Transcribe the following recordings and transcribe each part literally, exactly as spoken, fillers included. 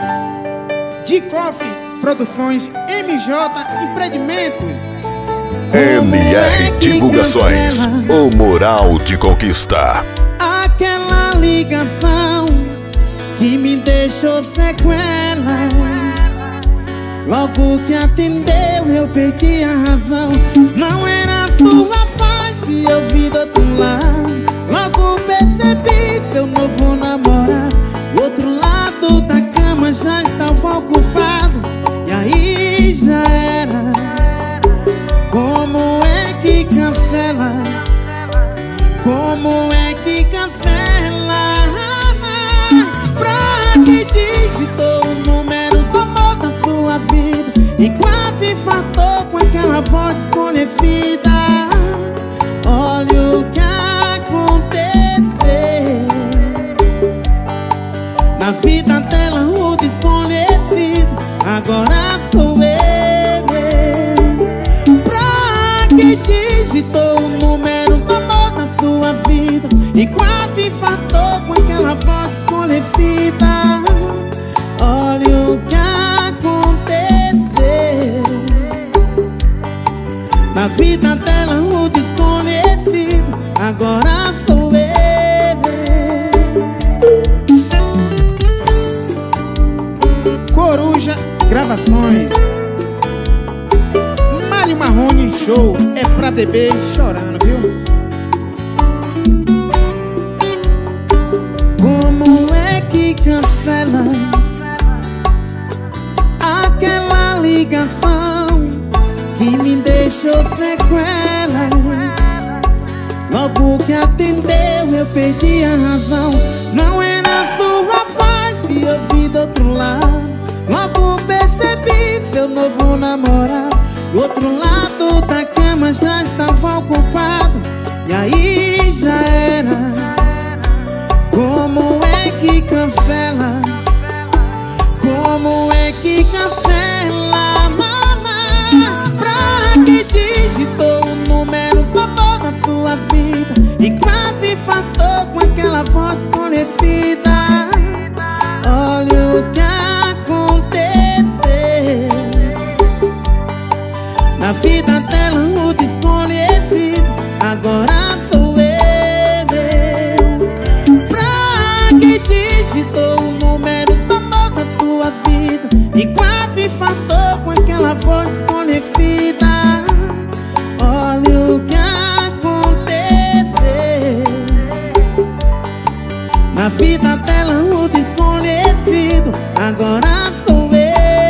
De Cofre Produções, M J Empreendimentos. M R Divulgações, o moral de conquista. Aquela ligação que me deixou sequela, logo que atendeu eu perdi a razão. Não era sua voz se eu vi do outro lado. Logo percebi seu novo namorado. O outro lado da cama já estava ocupado. E aí já era. Como é que cancela? Como é que cancela? Pra que digitou o número do amor da sua vida e quase infartou com aquela voz desconhecida. Olha o que aconteceu na vida dela, o desconhecido agora sou eu. Pra que digitou o número do amor da sua vida e quase infartou com aquela voz desconhecida. Olha o que aconteceu na vida dela, o desconhecido agora sou eu. Coruja Gravações. Mário Marrone Show é pra beber chorando, viu? Como é que cancela aquela ligação que me deixou sequelas? Logo que atendeu eu perdi a razão. Não era sua voz se eu vi do outro lado. Logo percebi seu novo namorado. O outro lado da cama já estava ocupado. E aí já era. Como é que cancela? Como é que cancela? Mamãe, pra que digitou o número do amor da sua vida e quase infartou com aquela voz desconhecida. Olha o que aconteceu na vida dela, o desconhecido agora sou eu. Pra que digitou o número do amor da sua vida e quase infartou com aquela voz desconhecida. Olha o que aconteceu na vida dela, o desconhecido agora sou eu.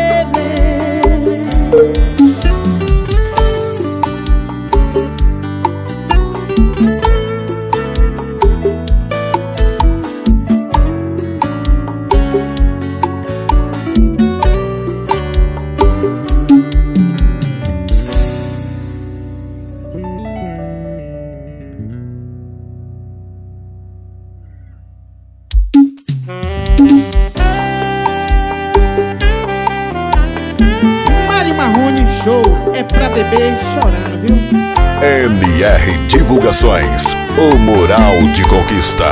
Mário Marrone Show é pra beber chorando, viu? M R Divulgações, o moral de conquista.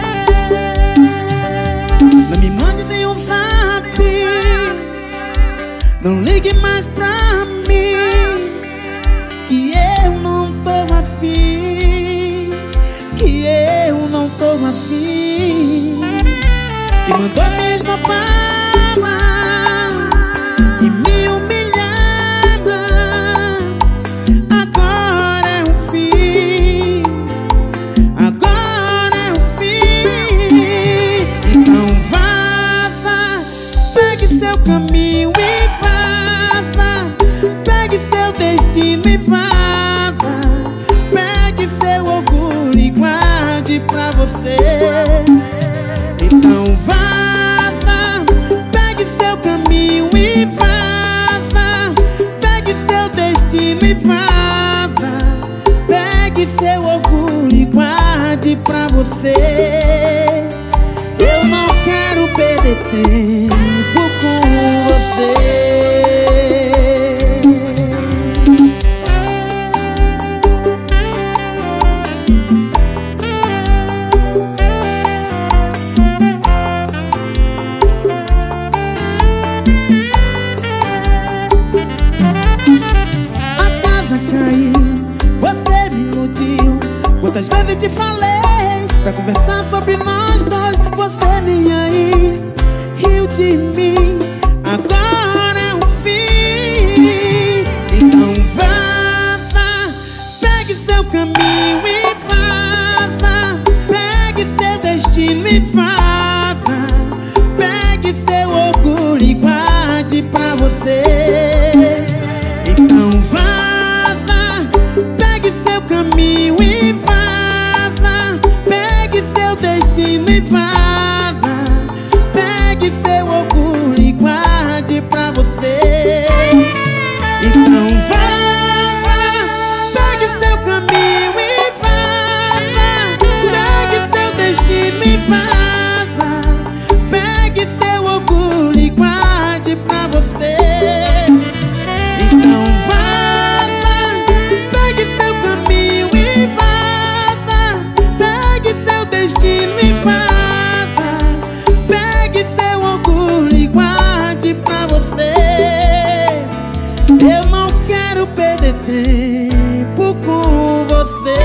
Não me mande nenhum zap, não ligue mais pra mim, que eu não tô afim, que eu não tô afim. Que mandou me esnopar e me humilhada. Agora é o fim, agora é o fim. Então vaza, pegue seu caminho e vaza, pegue seu destino e vaza, pegue seu orgulho e guarde pra você. Então vaza, pegue seu caminho e vaza, pegue seu destino e vaza, pegue seu orgulho e guarde pra você. Eu não quero perder tempo com você. Quantas vezes te falei pra conversar sobre nós dois, você nem aí, riu de mim. Agora é o fim. Então vaza, pegue seu caminho e vaza. Pegue seu destino e vaza. Pegue seu orgulho e guarde pra você. Então vaza, pegue seu caminho e vaza. Pegue seu destino e vaza. Pegue seu orgulho e guarde pra você. Então vaza, pegue seu caminho e vaza. Pegue seu destino e vaza. Pegue seu orgulho e guarde pra você. Então vaza, pegue seu caminho e vaza. Pegue seu destino e vaza. Pegue seu orgulho e guarde pra você. Eu não quero perder tempo com você.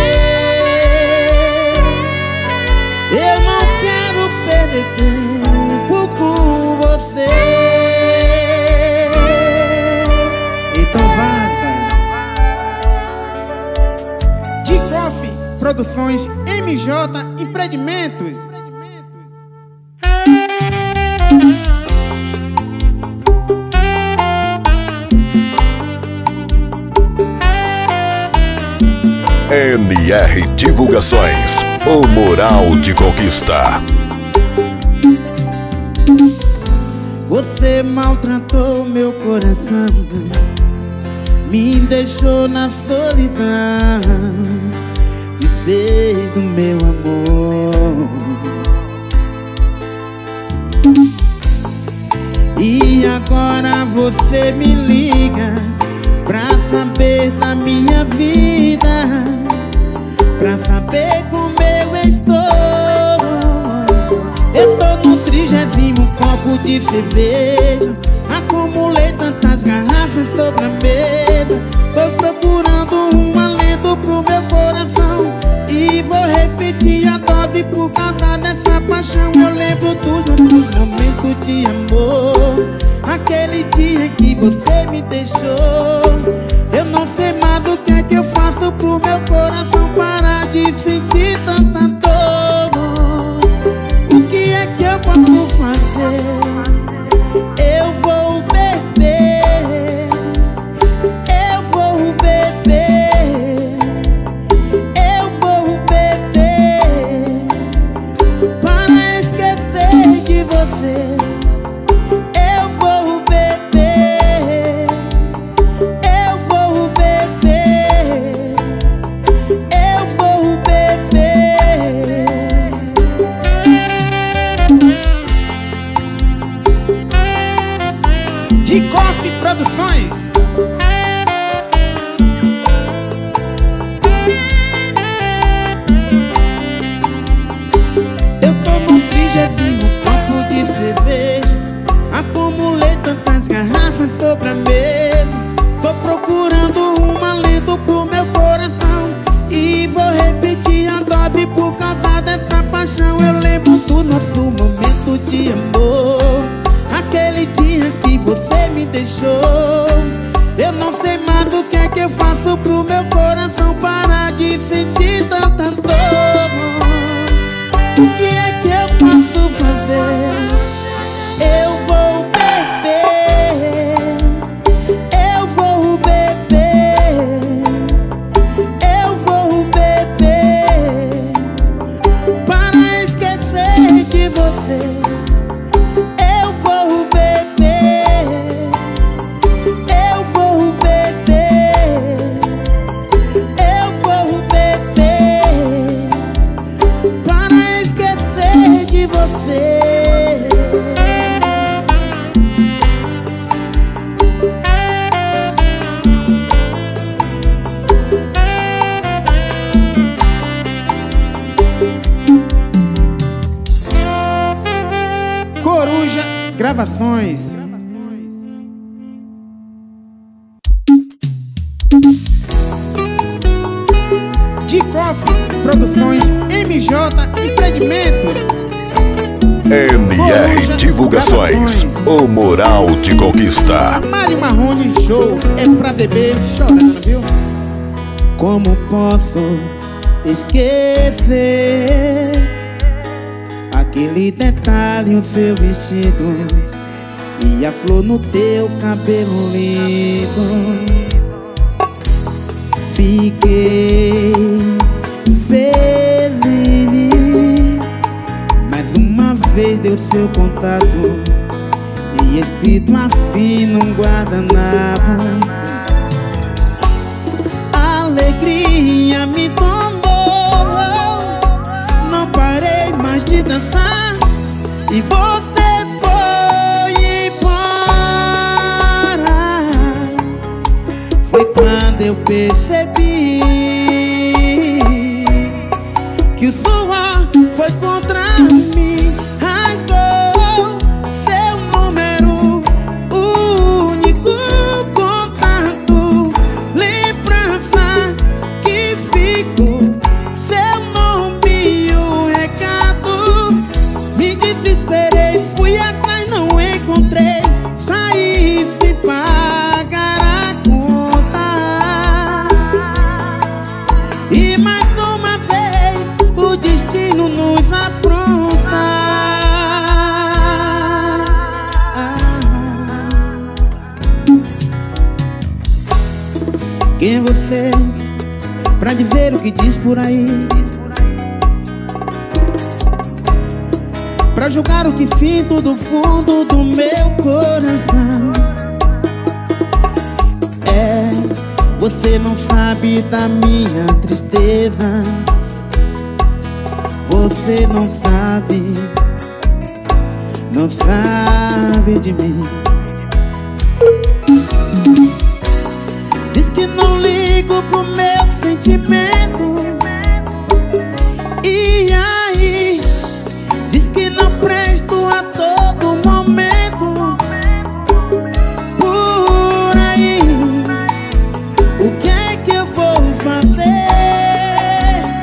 Eu não quero perder tempo com você. Então vaza. De Coffee Produções M J Empreendimentos. N R Divulgações, o Mural de Conquista. Você maltratou meu coração, me deixou na solidão, desfez do meu amor. E agora você me liga pra saber da minha vida, pra saber como eu estou. Eu tô no trigésimo copo de cerveja, acumulei tantas garrafas sobre a mesa. Tô procurando um alento pro meu coração e vou repetir a dose por causa dessa paixão. Eu lembro dos nossos momentos de amor, aquele dia que você me deixou. Eu não sei mais o que é que eu faço pro meu coração parar de sentir tanta dor. O que é que eu posso fazer? Eu vou beber, eu vou beber, eu vou beber para esquecer de você. Eu vou beber, eu vou beber, eu vou beber. De Coffee Produções. Eu tô no trigésimo copo de cerveja, acumulei tantas garrafas sobre a mesa. Tô procurando um alento pro meu coração e vou repetir a dose por causa dessa paixão. Eu lembro do nosso momento de amor, aquele dia que você me deixou. Eu não sei mais o que é que eu faço pro meu coração parar de sentir tanta dor. O que é que eu posso fazer? Eu vou beber, eu vou beber, eu vou beber para esquecer de você. Eu vou beber, eu vou beber, eu vou beber para esquecer de você. Coruja Gravações. De Coffee Produções. J Empreendimentos. M R Divulgações, o moral de conquista. Mari Marrone Show é pra beber chorando, viu? Como posso esquecer aquele detalhe, o seu vestido e a flor no teu cabelo lindo? Fiquei feliz, mais uma vez deu seu contato e escrito assim num guardanapo. Alegria me tomou, não parei mais de dançar e você foi embora. Foi quando eu percebi que o suor foi contra mim. Rasgou seu número, o único contato, lembranças que ficou, seu nome e o recado. Me desesperei, fui atrás, não encontrei, saí sem pagar a conta. E mais uma vez o destino nos apronta. Quem é você pra dizer o que diz por aí? Pra julgar o que sinto do fundo do meu coração? É, você não sabe da minha tristeza, você não sabe, não sabe de mim. Diz que não ligo pro meu sentimento, e aí diz que não presto a todo momento. Por aí, o que é que eu vou fazer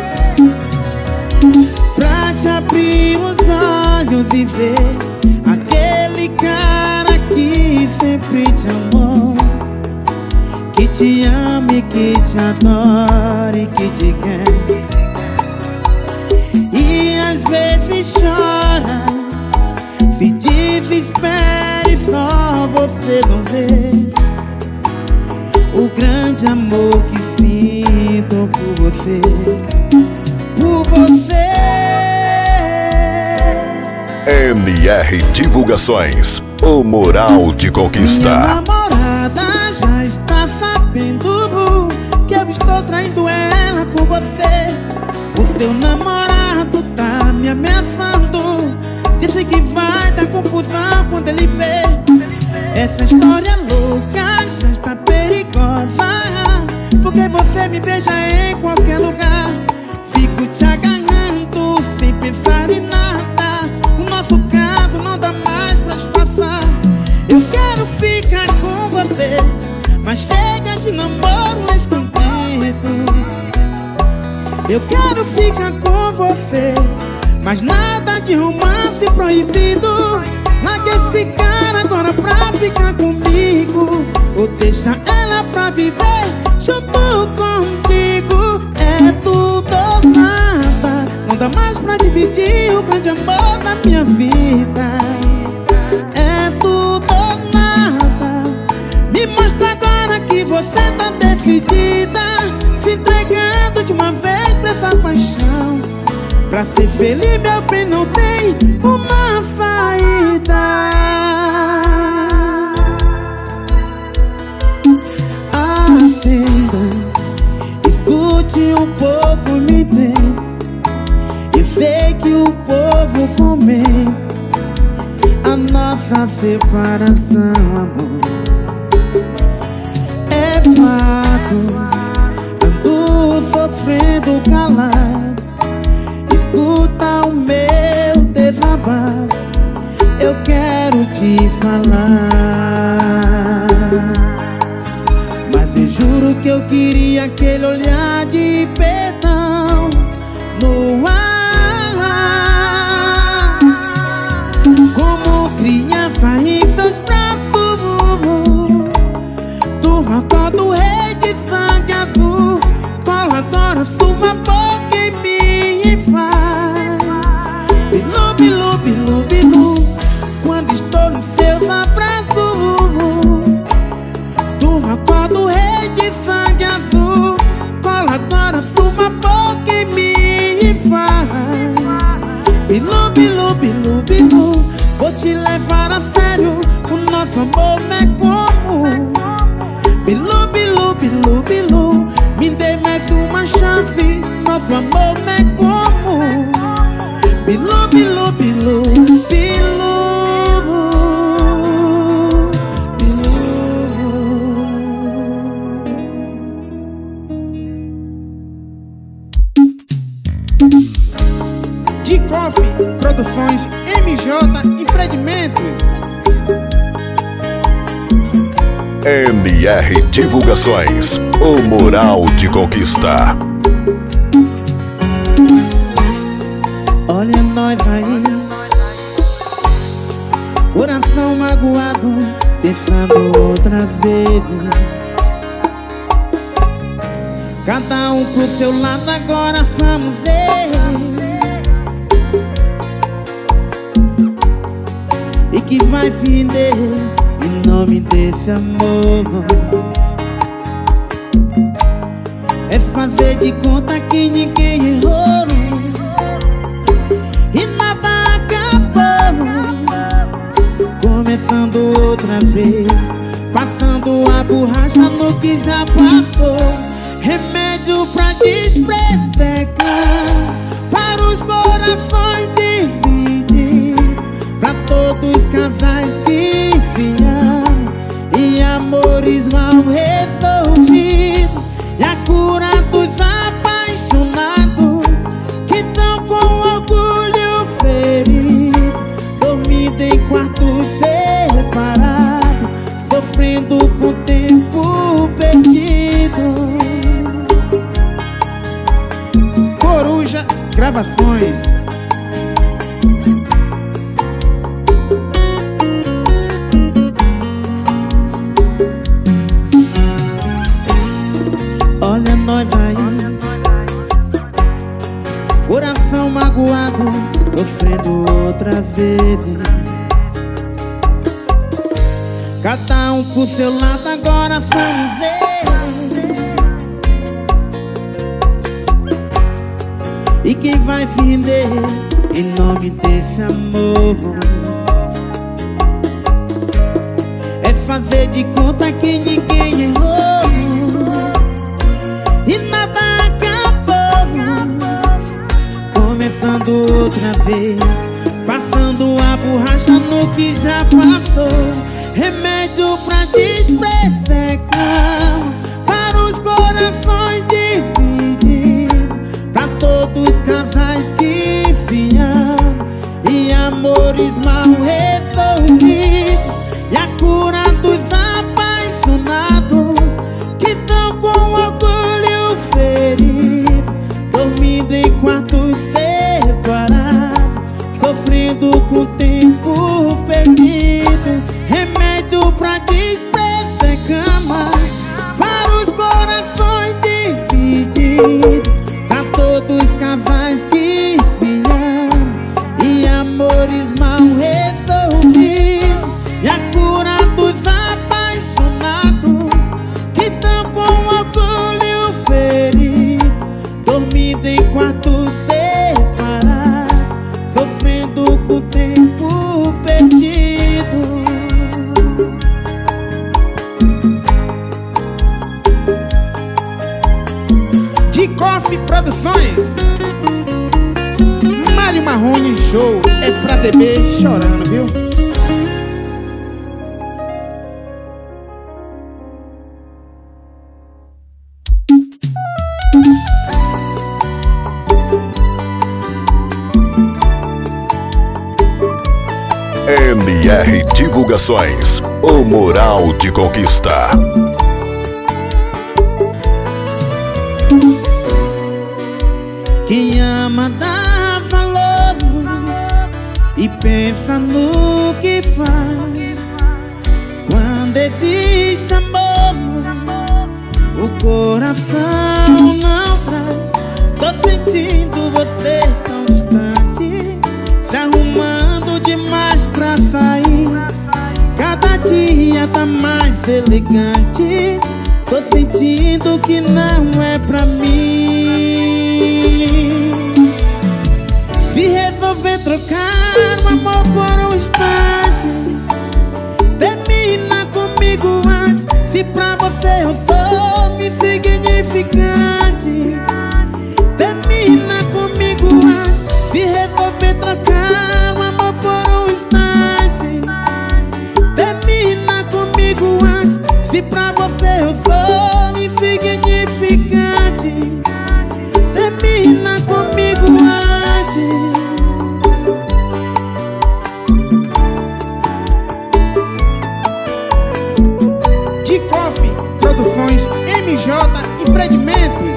pra te abrir os olhos e ver aquele cara que sempre te amou, que te ama e que te adora e que te quer? E às vezes chora, se desespera e só você não vê o grande amor que sinto por você, por você. M R Divulgações, o moral de Minha conquista. namorada já está sabendo que eu estou traindo ela com você. O seu namorado tá me ameaçando, disse que vai dar confusão quando ele vê. Essa história louca já está perigosa, porque você me beija em qualquer lugar. Fico te agarrando sem pensar em nada, o nosso caso não dá mais pra disfarçar. Eu quero ficar com você, mas chega de namoro escondido. Eu quero ficar com você, mas nada de romance proibido. Larga esse cara agora pra ficar comigo, ou deixa ela pra viver junto contigo. É tudo ou nada, não dá mais pra dividir o grande amor da minha vida. É tudo ou nada, me mostra agora que você tá decidida, se entregando de uma vez pra essa paixão. Pra ser feliz, meu bem, não tem uma saída. Atenda, escute um pouco, me entenda. Eu sei que o povo comenta a nossa separação, amor. É fato, ando sofrendo calado. Escuta o meu desabafo, eu quero te falar. Mas eu juro que eu queria aquele olhar de perdão no ar. como criança em seus braços. Turma cor do rei de sangue azul, cola agora sua boca em mim e faz bilu, bilu, bilu, bilu, quando estou nos seus abraços. Turma cor do rei de sangue azul, cola agora sua boca em mim e faz bilu, bilu, bilu, bilu, vou te levar a sério, o nosso amor não é como bilu, bilu, bilu, bilu, me dê mais uma chance, nosso amor não é como bilu, bilu, bilu, bilu, De Coffee Produções, M J Empreendimentos. M R Divulgações, o Moral de Conquista. Olha nós aí, coração magoado, pensando outra vez. Cada um pro seu lado, agora vamos ver. E que vai vender em nome desse amor? É fazer de conta que ninguém errou e nada acabou. Começando outra vez, passando a borracha no que já passou. Remédio pra despesecar, para os corações dividir, pra todos os casais que fiam e amores mal resolvidos, e a cura dos apaixonados que tão com orgulho ferido, dormindo em quartos separados, sofrendo com o tempo perdido. Coruja Gravações. Olha nós aí, coração magoado, sofrendo outra vez. Cada um pro seu lado, agora vamos ver. E quem vai vender em nome desse amor? É fazer de conta que ninguém errou e nada acabou. Começando outra vez, passando a borracha no que já passou. Remédio pra despesecar, para os corações divididos, pra todos os casais que fiam e amores mal resolvidos, e a cura dos apaixonados que tão com orgulho ferido, dormindo em quartos separados, sofrendo com o tempo perdido. Remédio pra despesecar, para os corações divididos, pra todos os casais que fiam e amores mal resolvidos, e a cura dos apaixonados que tão com orgulho ferido, dormindo em quartos separados, sofrendo com o tempo perdido. De Coffee Produções. Mário Marrone Show, é pra beber chorando, viu? M R Divulgações, o Moral de Conquista. Quem ama dá valor e pensa no que faz. Quando existe amor, o coração não traz. Tô sentindo você tão distante, se arrumando demais pra sair. Cada dia tá mais elegante. Tô sentindo que não é pra mim. Se resolver trocar o amor por um instante, termina comigo antes. Se pra você eu sou insignificante, termina comigo antes. Se resolver trocar o amor por um instante, termina comigo antes. Se pra você eu sou insignificante, termina comigo antes. De Coffee Produções, M J Empreendimentos.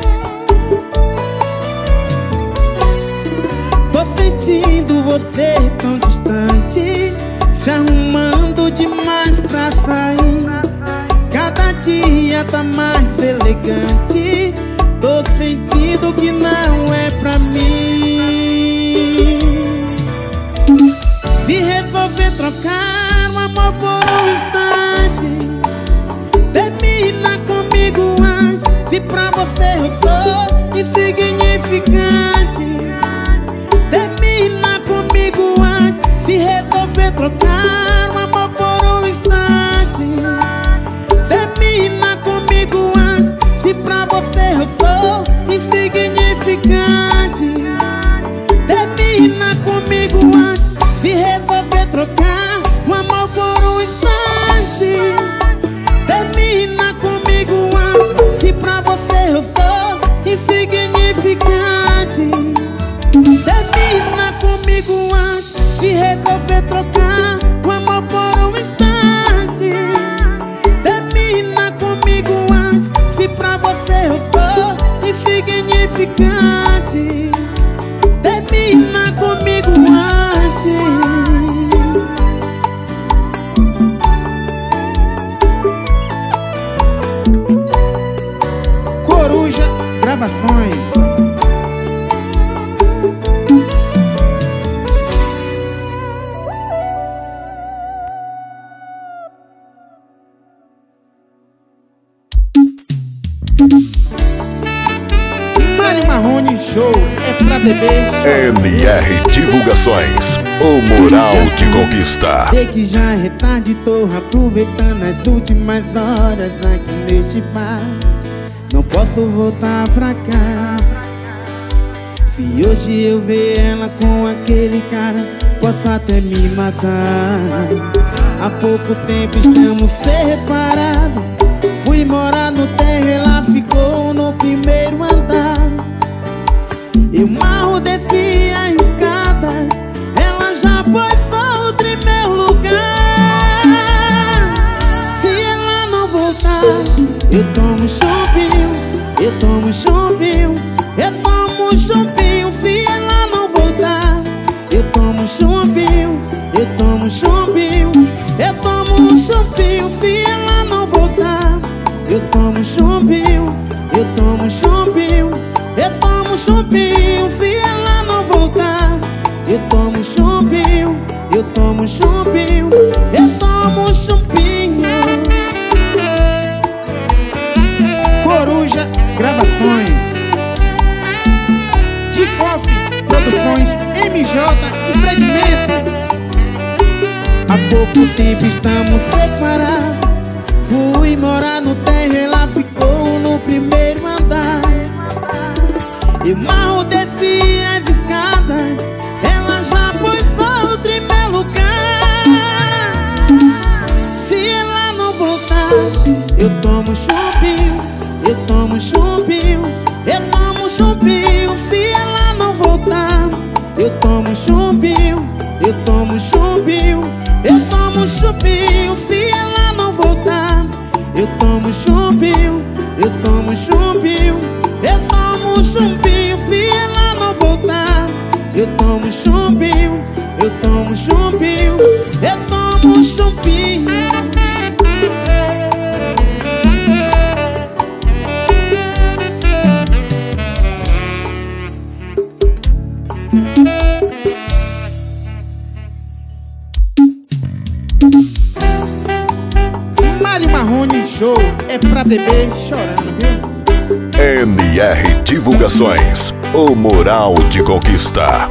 Tô sentindo você tão distante, se arrumando demais pra sair. Cada dia tá mais elegante. Tô sentindo que não é pra mim. Se resolver trocar o amor por um instante, termina comigo antes. Se pra você eu sou insignificante, termina comigo antes. Se resolver trocar o amor por um instante, termina comigo antes. Se pra você eu sou insignificante, termina comigo antes. Se resolver trocar o amor por um instante, termina comigo antes. Se pra você eu sou insignificante, termina comigo antes. Se resolver trocar o amor por um instante, termina comigo antes. Se pra você eu sou insignificante, termina comigo antes. Coruja Gravações. Mari Marrone Show é pra beber. N R Divulgações, o Mural de Conquista. Sei que já é tarde, tô aproveitando as últimas horas aqui neste bar. Não posso voltar pra cá. Se hoje eu ver ela com aquele cara, posso até me matar. Há pouco tempo estamos separados. Fui morar no terra, ela ficou no primeiro andar. Eu mal desci as escadas, ela já pôs outra em meu lugar. Se ela não voltar, eu tomo chumbinho, eu tomo chumbinho, eu tomo chumbinho. Se ela não voltar, eu tomo chumbinho, eu tomo chumbinho, eu tomo chumbinho. Se ela não voltar, eu tomo chumbinho, eu tomo chumbinho, eu tomo chumbinho. Se ela não voltar, eu tomo chumbinho, eu tomo chumbinho, eu tomo chumbinho. Coruja Gravações. De Coffee Produções, M J Empreendimentos. Há pouco tempo estamos separados. Fui morar no terra, ela ficou no primeiro andar. Eu mal desci as escadas, ela já pôs outra em meu lugar. Se ela não voltar, eu tomo chumbinho, eu tomo chumbinho, eu tomo chumbinho. Se ela não voltar, eu tomo chumbinho, eu tomo chumbinho, eu tomo chumbinho. Se ela não voltar, eu tomo chumbinho, eu tomo chumbinho, eu tomo chumbinho. Se ela não voltar, eu tomo chumbinho, eu Mari Marrone Show é pra beber chorando, viu? N R Divulgações, o Moral de Conquista.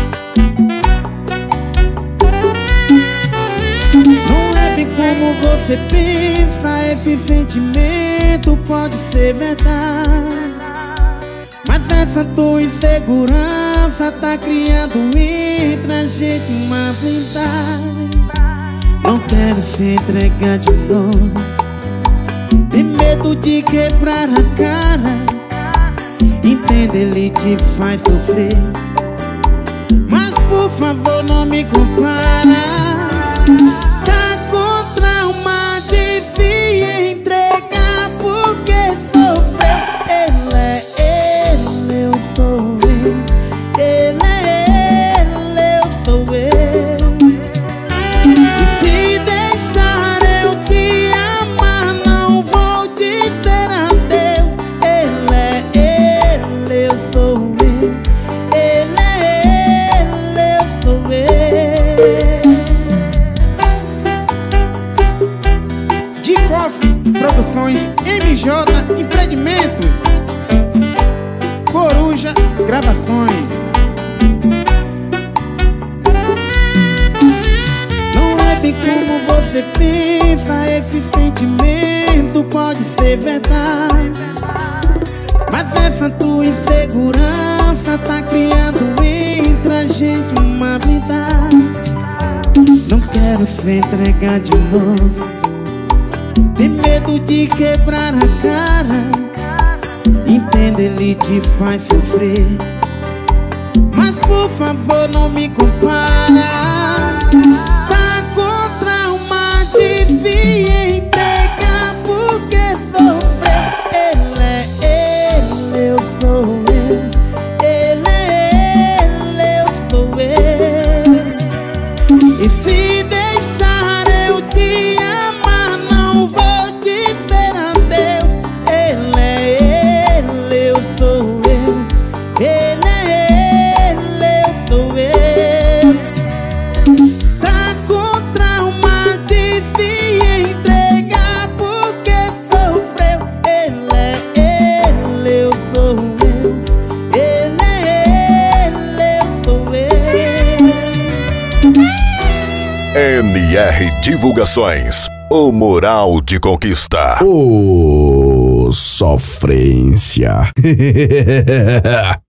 Não é bem como você pensa, esse sentimento pode ser verdade, mas essa tua insegurança tá criando entre a gente uma blindagem. Não quero se entregar de novo, tem medo de quebrar a cara. Entende, ele te faz sofrer, mas por favor não me compara. Tá com trauma de se entregar porque sofreu. Ele é ele, eu sou eu. Ele é ele, eu sou eu. E se deixar eu te amar, não vou dizer adeus. Ele é ele, eu sou eu. Ele é ele, eu sou eu. De Cofre Produções, M J Empreendimentos, Coruja Gravações. Não é bem como você pensa, esse sentimento pode ser verdade, mas essa tua insegurança tá criando entre a gente uma blindagem. Não quero se entregar de novo, tem medo de quebrar a cara. Entende, ele te faz sofrer, mas por favor não me compara. Tá com trauma de se entregar porque sofreu. Ele é ele, eu sou eu. Ele é ele, eu sou eu. E se deixar eu te amar, não vou dizer adeus. Ele é ele, eu sou eu. Ele é ele, eu sou eu. Tá com trauma de se entregar porque sofreu. Ele é ele, eu sou eu. Ele é ele, eu sou eu. N R Divulgações, o Moral de Conquista. Ô, sofrência.